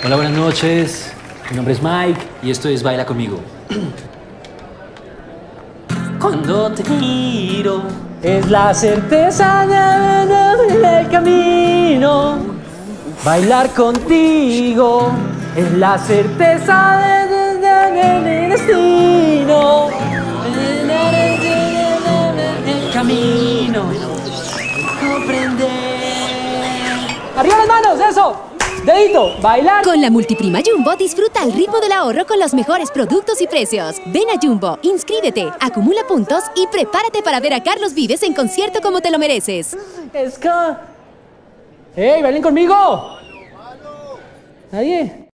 Hola, buenas noches. Mi nombre es Mike y esto es Baila Conmigo. Cuando te miro es la certeza del camino. Bailar contigo es la certeza del destino. El camino. Comprender. ¡Arriba las manos! ¡Eso! ¡Dedito! ¡Bailar! Con la Multiprima Jumbo disfruta el ritmo del ahorro con los mejores productos y precios. Ven a Jumbo, inscríbete, acumula puntos y prepárate para ver a Carlos Vives en concierto como te lo mereces. ¡Ey, bailen conmigo! ¿Nadie?